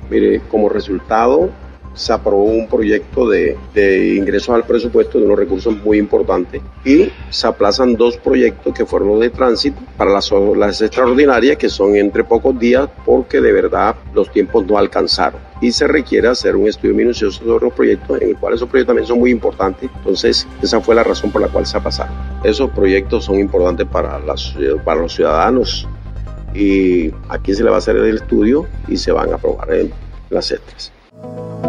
Mire, como resultado se aprobó un proyecto de ingresos al presupuesto de unos recursos muy importantes y se aplazan 2 proyectos que fueron los de tránsito para las extraordinarias, que son entre pocos días porque de verdad los tiempos no alcanzaron y se requiere hacer un estudio minucioso sobre los proyectos, en el cual esos proyectos también son muy importantes. Entonces esa fue la razón por la cual se aplazaron. Esos proyectos son importantes para los ciudadanos y aquí se le va a hacer el estudio y se van a aprobar en las extras.